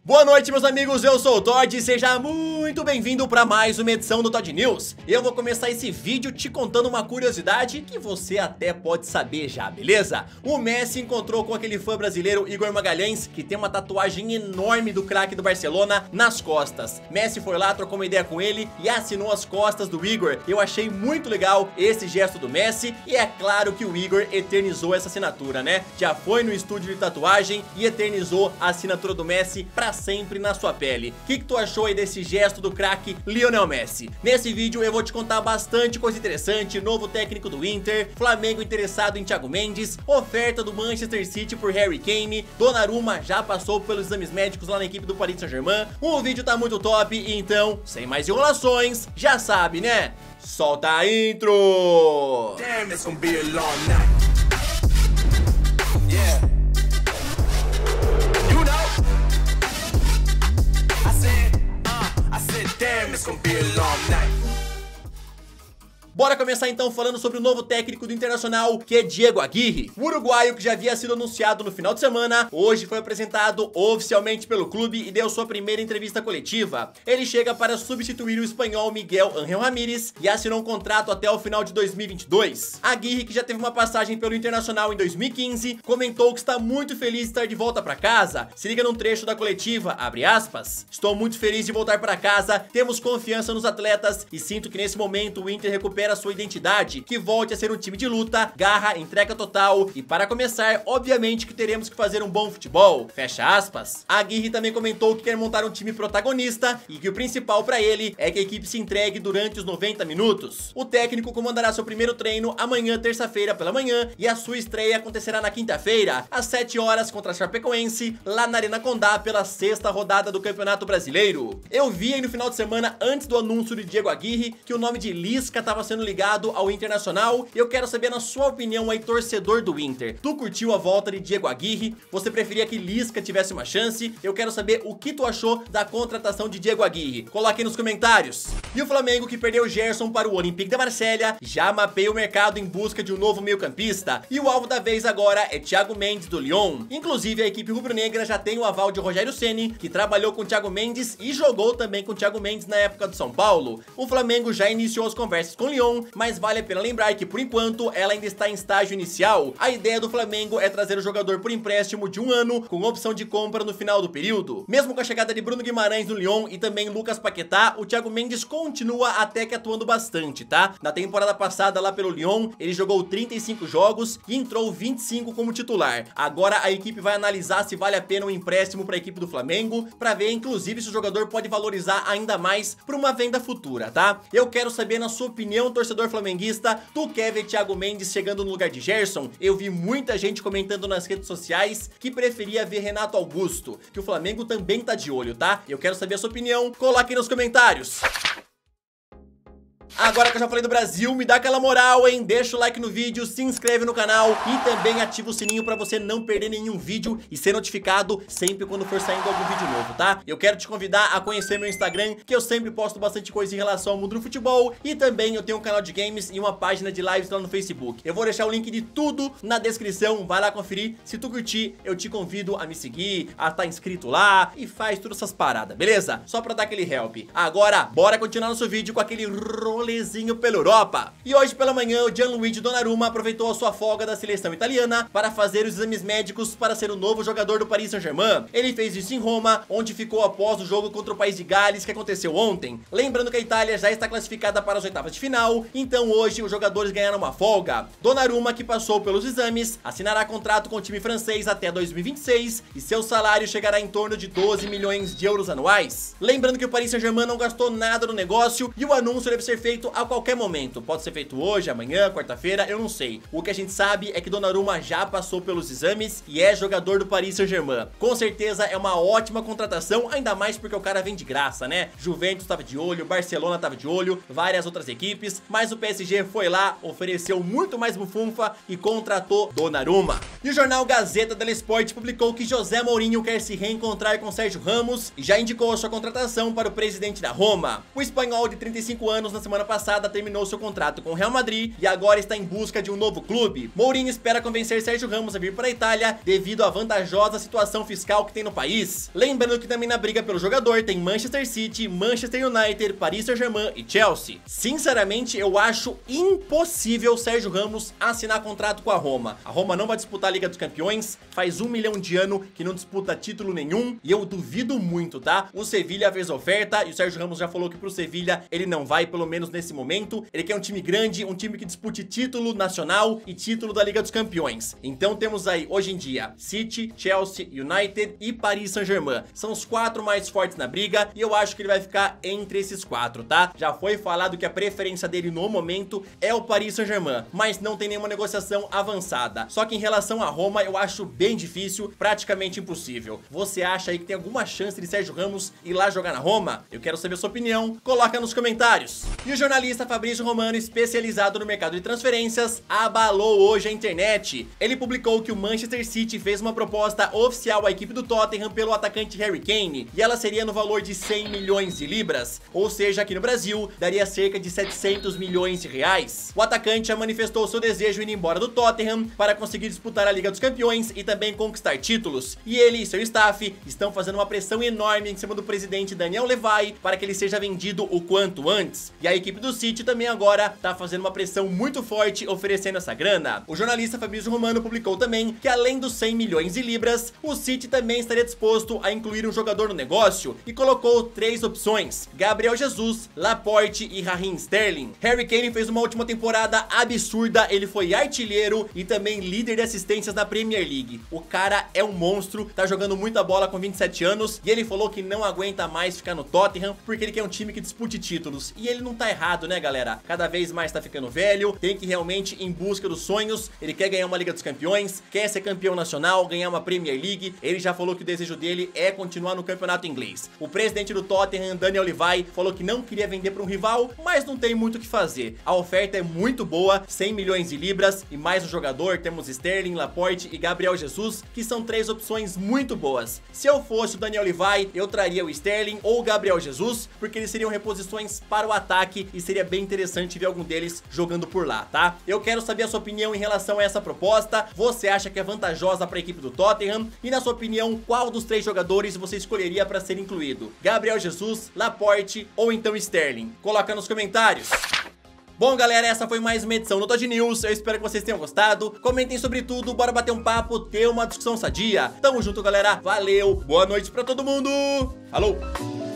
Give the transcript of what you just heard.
Boa noite, meus amigos, eu sou o Todd e seja muito bem-vindo para mais uma edição do Todd News. Eu vou começar esse vídeo te contando uma curiosidade que você até pode saber já, beleza? O Messi encontrou com aquele fã brasileiro Igor Magalhães, que tem uma tatuagem enorme do craque do Barcelona nas costas. Messi foi lá, trocou uma ideia com ele e assinou as costas do Igor. Eu achei muito legal esse gesto do Messi e é claro que o Igor eternizou essa assinatura, né? Já foi no estúdio de tatuagem e eternizou a assinatura do Messi pra sempre na sua pele. O que tu achou aí desse gesto do craque Lionel Messi? Nesse vídeo eu vou te contar bastante coisa interessante, novo técnico do Inter, Flamengo interessado em Thiago Mendes, oferta do Manchester City por Harry Kane, Donnarumma já passou pelos exames médicos lá na equipe do Paris Saint-Germain. O vídeo tá muito top, então, sem mais enrolações, já sabe, né? Solta a intro! Damn, it's gonna be a long night. Yeah. You know. I said, damn, it's gonna be a long night. Bora começar então falando sobre o novo técnico do Internacional, que é Diego Aguirre. O uruguaio, que já havia sido anunciado no final de semana, hoje foi apresentado oficialmente pelo clube e deu sua primeira entrevista coletiva. Ele chega para substituir o espanhol Miguel Ángel Ramírez e assinou um contrato até o final de 2022. Aguirre, que já teve uma passagem pelo Internacional em 2015, comentou que está muito feliz de estar de volta para casa. Se liga num trecho da coletiva, abre aspas: "Estou muito feliz de voltar para casa, temos confiança nos atletas e sinto que nesse momento o Inter recupera a sua identidade, que volte a ser um time de luta, garra, entrega total e para começar, obviamente que teremos que fazer um bom futebol", fecha aspas. Aguirre também comentou que quer montar um time protagonista e que o principal para ele é que a equipe se entregue durante os 90 minutos. O técnico comandará seu primeiro treino amanhã, terça-feira pela manhã, e a sua estreia acontecerá na quinta-feira, às 7 horas contra a Chapecoense, lá na Arena Condá, pela 6ª rodada do Campeonato Brasileiro. Eu vi aí no final de semana, antes do anúncio de Diego Aguirre, que o nome de Lisca estava sendo ligado ao Internacional. Eu quero saber, na sua opinião aí, torcedor do Inter, tu curtiu a volta de Diego Aguirre? Você preferia que Lisca tivesse uma chance? Eu quero saber o que tu achou da contratação de Diego Aguirre. Coloque aí nos comentários. E o Flamengo, que perdeu o Gerson para o Olympique de Marselha, já mapeia o mercado em busca de um novo meio-campista. E o alvo da vez agora é Thiago Mendes do Lyon. Inclusive, a equipe rubro-negra já tem o aval de Rogério Ceni, que trabalhou com Thiago Mendes e jogou também com Thiago Mendes na época do São Paulo. O Flamengo já iniciou as conversas com o Lyon, mas vale a pena lembrar que por enquanto ela ainda está em estágio inicial. A ideia do Flamengo é trazer o jogador por empréstimo de 1 ano, com opção de compra no final do período. Mesmo com a chegada de Bruno Guimarães no Lyon e também Lucas Paquetá, o Thiago Mendes continua até que atuando bastante, tá? Na temporada passada lá pelo Lyon, ele jogou 35 jogos e entrou 25 como titular. Agora a equipe vai analisar se vale a pena um empréstimo para a equipe do Flamengo, para ver inclusive se o jogador pode valorizar ainda mais para uma venda futura, tá? Eu quero saber, na sua opinião, torcedor flamenguista, tu quer ver Thiago Mendes chegando no lugar de Gerson? Eu vi muita gente comentando nas redes sociais que preferia ver Renato Augusto, que o Flamengo também tá de olho, tá? Eu quero saber a sua opinião, coloque aí nos comentários. Agora que eu já falei do Brasil, me dá aquela moral, hein? Deixa o like no vídeo, se inscreve no canal e também ativa o sininho pra você não perder nenhum vídeo e ser notificado sempre quando for saindo algum vídeo novo, tá? Eu quero te convidar a conhecer meu Instagram, que eu sempre posto bastante coisa em relação ao mundo do futebol, e também eu tenho um canal de games e uma página de lives lá no Facebook. Eu vou deixar o link de tudo na descrição, vai lá conferir. Se tu curtir, eu te convido a me seguir, a estar inscrito lá e faz todas essas paradas, beleza? Só pra dar aquele help. Agora, bora continuar nosso vídeo com aquele rolezinho pela Europa. E hoje pela manhã o Gianluigi Donnarumma aproveitou a sua folga da seleção italiana para fazer os exames médicos para ser o novo jogador do Paris Saint-Germain. Ele fez isso em Roma, onde ficou após o jogo contra o país de Gales, que aconteceu ontem. Lembrando que a Itália já está classificada para as oitavas de final, então hoje os jogadores ganharam uma folga. Donnarumma, que passou pelos exames, assinará contrato com o time francês até 2026 e seu salário chegará em torno de 12 milhões de euros anuais. Lembrando que o Paris Saint-Germain não gastou nada no negócio e o anúncio deve ser feito a qualquer momento. Pode ser feito hoje, amanhã, quarta-feira, eu não sei. O que a gente sabe é que Donnarumma já passou pelos exames e é jogador do Paris Saint-Germain. Com certeza é uma ótima contratação, ainda mais porque o cara vem de graça, né? Juventus tava de olho, Barcelona tava de olho, várias outras equipes, mas o PSG foi lá, ofereceu muito mais bufunfa e contratou Donnarumma. E o jornal Gazeta dello Sport publicou que José Mourinho quer se reencontrar com Sérgio Ramos e já indicou a sua contratação para o presidente da Roma. O espanhol de 35 anos, na semana semana passada terminou seu contrato com o Real Madrid e agora está em busca de um novo clube. Mourinho espera convencer Sérgio Ramos a vir para a Itália devido à vantajosa situação fiscal que tem no país. Lembrando que também na briga pelo jogador tem Manchester City, Manchester United, Paris Saint-Germain e Chelsea. Sinceramente, eu acho impossível Sérgio Ramos assinar contrato com a Roma. A Roma não vai disputar a Liga dos Campeões, faz 1 milhão de ano que não disputa título nenhum e eu duvido muito, tá? O Sevilla fez oferta e o Sérgio Ramos já falou que pro Sevilla ele não vai, pelo menos nesse momento. Ele quer um time grande, um time que dispute título nacional e título da Liga dos Campeões. Então temos aí, hoje em dia, City, Chelsea, United e Paris Saint-Germain. São os 4 mais fortes na briga e eu acho que ele vai ficar entre esses 4, tá? Já foi falado que a preferência dele no momento é o Paris Saint-Germain, mas não tem nenhuma negociação avançada. Só que em relação a Roma, eu acho bem difícil, praticamente impossível. Você acha aí que tem alguma chance de Sérgio Ramos ir lá jogar na Roma? Eu quero saber a sua opinião, coloca nos comentários. E o jornalista Fabrício Romano, especializado no mercado de transferências, abalou hoje a internet. Ele publicou que o Manchester City fez uma proposta oficial à equipe do Tottenham pelo atacante Harry Kane, e ela seria no valor de 100 milhões de libras, ou seja, aqui no Brasil, daria cerca de 700 milhões de reais. O atacante já manifestou seu desejo de ir embora do Tottenham para conseguir disputar a Liga dos Campeões e também conquistar títulos, e ele e seu staff estão fazendo uma pressão enorme em cima do presidente Daniel Levy para que ele seja vendido o quanto antes. E a equipe do City também agora tá fazendo uma pressão muito forte oferecendo essa grana. O jornalista Fabrício Romano publicou também que além dos 100 milhões de libras, o City também estaria disposto a incluir um jogador no negócio e colocou 3 opções: Gabriel Jesus, Laporte e Raheem Sterling. Harry Kane fez uma última temporada absurda, ele foi artilheiro e também líder de assistências na Premier League. O cara é um monstro, tá jogando muita bola com 27 anos e ele falou que não aguenta mais ficar no Tottenham porque ele quer um time que dispute títulos. E ele não tá errado, né, galera? Cada vez mais tá ficando velho, tem que realmente ir em busca dos sonhos. Ele quer ganhar uma Liga dos Campeões, quer ser campeão nacional, ganhar uma Premier League. Ele já falou que o desejo dele é continuar no campeonato inglês. O presidente do Tottenham, Daniel Levy, falou que não queria vender para um rival, mas não tem muito o que fazer. A oferta é muito boa, 100 milhões de libras e mais um jogador, temos Sterling, Laporte e Gabriel Jesus, que são 3 opções muito boas. Se eu fosse o Daniel Levy, eu traria o Sterling ou o Gabriel Jesus, porque eles seriam reposições para o ataque e seria bem interessante ver algum deles jogando por lá, tá? Eu quero saber a sua opinião em relação a essa proposta. Você acha que é vantajosa para a equipe do Tottenham? E na sua opinião, qual dos 3 jogadores você escolheria para ser incluído? Gabriel Jesus, Laporte ou então Sterling? Coloca nos comentários. Bom, galera, essa foi mais uma edição do Todd News. Eu espero que vocês tenham gostado. Comentem sobre tudo, bora bater um papo, ter uma discussão sadia. Tamo junto, galera. Valeu, boa noite pra todo mundo. Falou!